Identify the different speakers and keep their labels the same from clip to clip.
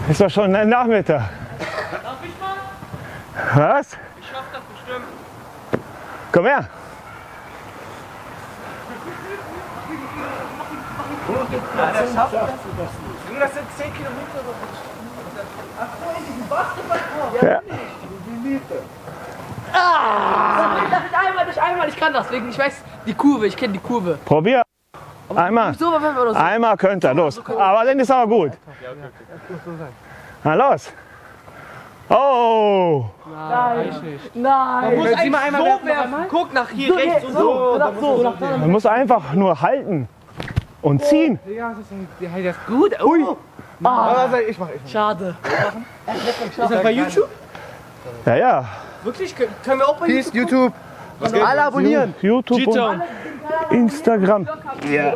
Speaker 1: Ist doch schon ein Nachmittag.
Speaker 2: Darf ich mal?
Speaker 1: Was?
Speaker 2: Ich schaff das bestimmt.
Speaker 1: Komm her.
Speaker 2: Das schafft das. Junge, das sind 10 Kilometer.
Speaker 1: Ja.
Speaker 3: Durch einmal, ich kann das, wegen, ich weiß die Kurve, ich kenne die Kurve.
Speaker 1: Probier. Einmal.
Speaker 3: So, oder so.
Speaker 1: Einmal könnt ihr. Los. Aber dann ist aber gut. Na los. Oh.
Speaker 3: Nein.
Speaker 2: Muss sie mal einmal so werfen. Guck nach hier rechts und so.
Speaker 1: Man muss einfach nur halten und ziehen.
Speaker 2: Ja, das ist gut. Ui. Ich mach.
Speaker 3: Schade.
Speaker 2: Ist das bei YouTube?
Speaker 1: Ja, ja.
Speaker 2: Wirklich? Können wir auch bei
Speaker 4: Peace, YouTube.
Speaker 2: Alle abonnieren.
Speaker 1: YouTube und Instagram.
Speaker 4: Ja.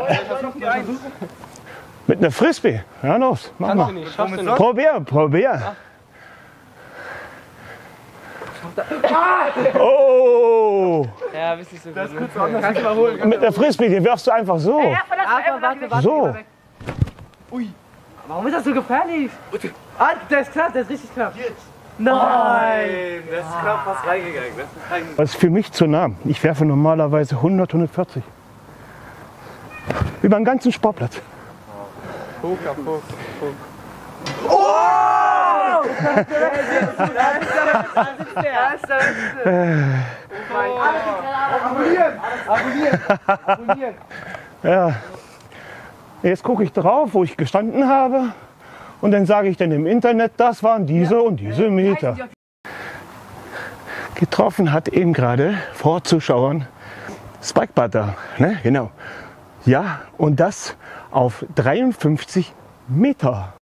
Speaker 1: Mit einer Frisbee. Ja, los. Mach mal. Probier, probier. Oh.
Speaker 2: Ja, bist nicht so gut. Kannst du mal holen.
Speaker 1: Mit einer Frisbee, die wirfst du einfach so.
Speaker 3: Warte.
Speaker 1: So.
Speaker 3: Warum ist das so gefährlich? Ah, der ist knapp, der ist richtig knapp. Nein.
Speaker 2: Das ist knapp fast reingegangen.
Speaker 1: Das ist für mich zu nah. Ich werfe normalerweise 100, 140. Über den ganzen Sportplatz.
Speaker 2: Poker. Abonnieren.
Speaker 1: Ja. Jetzt gucke ich drauf, wo ich gestanden habe. Und dann sage ich dann im Internet, das waren diese und diese Meter. Getroffen hat eben gerade vor Zuschauern Spike Butter. Ne? Genau. Ja, und das auf 53 Meter.